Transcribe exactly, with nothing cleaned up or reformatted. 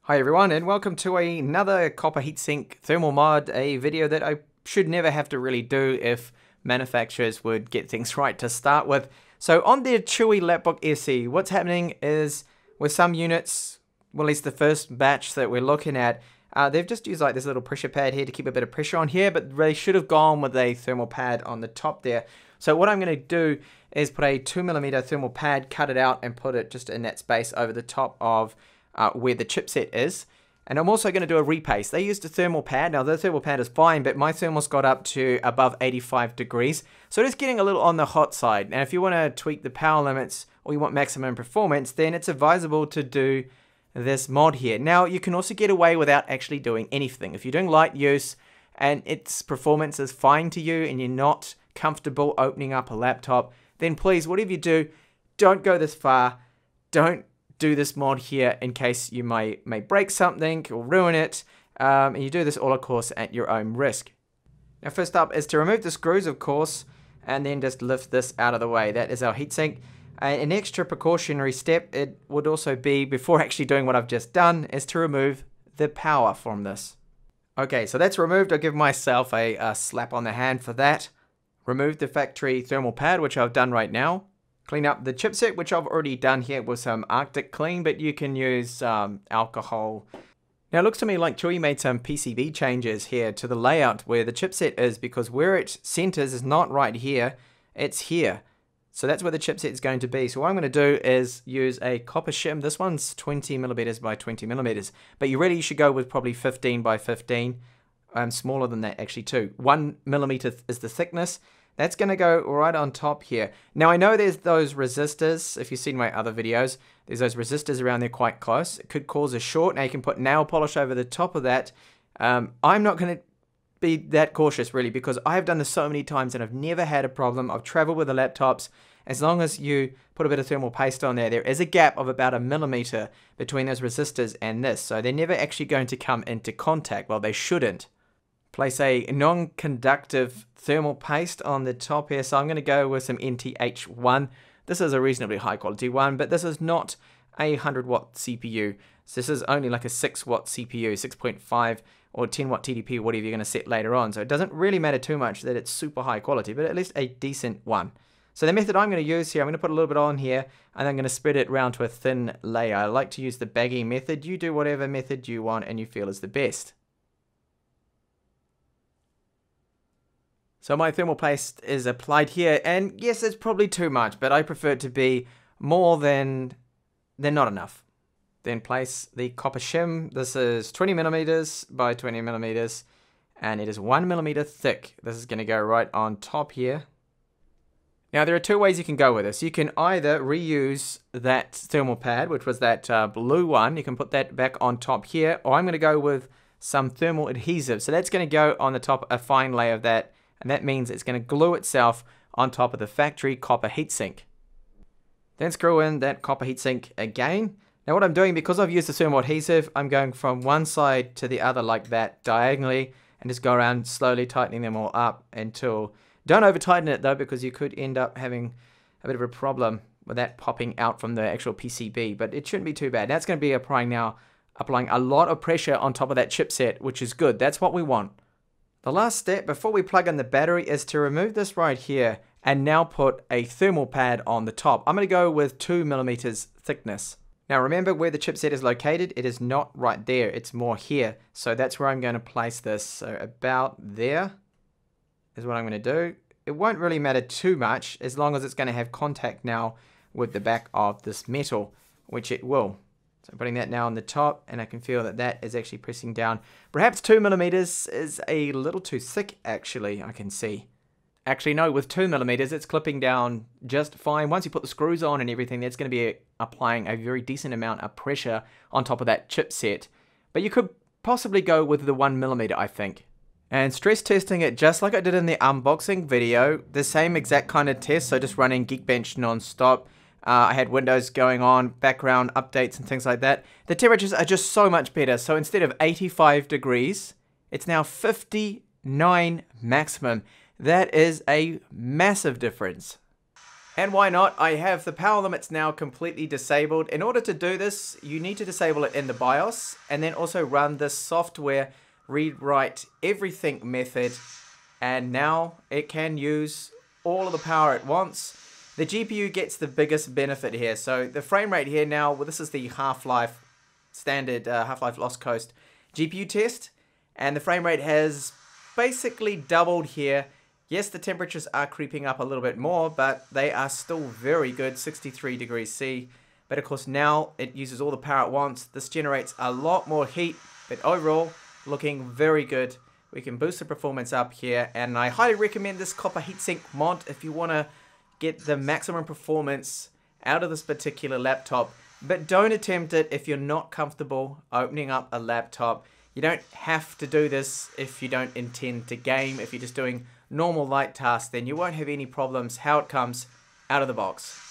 Hi everyone, and welcome to another copper heatsink thermal mod, a video that I should never have to really do if manufacturers would get things right to start with. So on their Chewy Lapbook S E, what's happening is with some units, well at least the first batch that we're looking at, uh, they've just used like this little pressure pad here to keep a bit of pressure on here, but they should have gone with a thermal pad on the top there. So what I'm going to do is put a two millimeter thermal pad, cut it out and put it just in that space over the top of Uh, where the chipset is. And I'm also going to do a repaste. They used a thermal pad. Now the thermal pad is fine, but my thermal's got up to above eighty-five degrees. So it's getting a little on the hot side. Now if you want to tweak the power limits or you want maximum performance, then it's advisable to do this mod here. Now you can also get away without actually doing anything. If you're doing light use and its performance is fine to you and you're not comfortable opening up a laptop, then please, whatever you do, don't go this far. Don't do this mod here in case you may, may break something or ruin it, um, and you do this all of course at your own risk. Now first up is to remove the screws of course, and then just lift this out of the way. That is our heatsink. Uh, an extra precautionary step it would also be, before actually doing what I've just done, is to remove the power from this. Okay, so that's removed. I'll give myself a, a slap on the hand for that. Remove the factory thermal pad, which I've done right now. Clean up the chipset, which I've already done here with some Arctic Clean, but you can use um, alcohol. Now it looks to me like Chewy made some P C B changes here to the layout where the chipset is, because where it centers is not right here, it's here. So that's where the chipset is going to be. So what I'm going to do is use a copper shim. This one's twenty millimeters by twenty millimeters, but you really should go with probably fifteen by fifteen. Um, smaller than that actually too. One millimeter is the thickness. That's going to go right on top here. Now I know there's those resistors, if you've seen my other videos, there's those resistors around there quite close. It could cause a short. Now you can put nail polish over the top of that. Um, I'm not going to be that cautious really, because I've done this so many times and I've never had a problem. I've traveled with the laptops. As long as you put a bit of thermal paste on there, there is a gap of about a millimeter between those resistors and this. So they're never actually going to come into contact. Well, they shouldn't. Place a non-conductive thermal paste on the top here. So I'm going to go with some N T H one. This is a reasonably high quality one, but this is not a one hundred watt C P U. So this is only like a six watt C P U, six point five or ten watt T D P, whatever you're going to set later on. So it doesn't really matter too much that it's super high quality, but at least a decent one. So the method I'm going to use here, I'm going to put a little bit on here, and I'm going to spread it around to a thin layer. I like to use the baggy method. You do whatever method you want and you feel is the best. So my thermal paste is applied here, and yes, it's probably too much, but I prefer it to be more than, than not enough. Then place the copper shim. This is twenty millimeters by twenty millimeters, and it is one millimeter thick. This is going to go right on top here. Now there are two ways you can go with this. You can either reuse that thermal pad, which was that uh, blue one. You can put that back on top here, or I'm going to go with some thermal adhesive. So that's going to go on the top, a fine layer of that. And that means it's going to glue itself on top of the factory copper heatsink. Then screw in that copper heatsink again. Now what I'm doing, because I've used the thermal adhesive, I'm going from one side to the other like that diagonally, and just go around slowly tightening them all up until... Don't over tighten it though, because you could end up having a bit of a problem with that popping out from the actual P C B, but it shouldn't be too bad. That's going to be applying now, applying a lot of pressure on top of that chipset, which is good. That's what we want. The last step before we plug in the battery is to remove this right here and now put a thermal pad on the top. I'm going to go with two millimeters thickness. Now remember where the chipset is located, it is not right there, it's more here. So that's where I'm going to place this. So about there is what I'm going to do. It won't really matter too much as long as it's going to have contact now with the back of this metal, which it will. So I'm putting that now on the top, and I can feel that that is actually pressing down. Perhaps two millimeters is a little too thick, actually, I can see. Actually, no, with two millimeters, it's clipping down just fine. Once you put the screws on and everything, that's going to be applying a very decent amount of pressure on top of that chipset. But you could possibly go with the one millimeter, I think. And stress testing it just like I did in the unboxing video. The same exact kind of test, so just running Geekbench non-stop. Uh, I had Windows going on, background updates and things like that. The temperatures are just so much better. So instead of eighty-five degrees, it's now fifty-nine maximum. That is a massive difference. And why not? I have the power limits now completely disabled. In order to do this, you need to disable it in the BIOS and then also run this software read write everything method, and now it can use all of the power at once. The G P U gets the biggest benefit here. So the frame rate here now, well, this is the Half-Life standard uh, Half-Life Lost Coast G P U test, and the frame rate has basically doubled here. Yes, the temperatures are creeping up a little bit more, but they are still very good, sixty-three degrees C. But of course now it uses all the power at once. This generates a lot more heat, but overall looking very good. We can boost the performance up here, and I highly recommend this copper heatsink mod if you want to get the maximum performance out of this particular laptop. But don't attempt it if you're not comfortable opening up a laptop. You don't have to do this if you don't intend to game. If you're just doing normal light tasks, then you won't have any problems how it comes out of the box.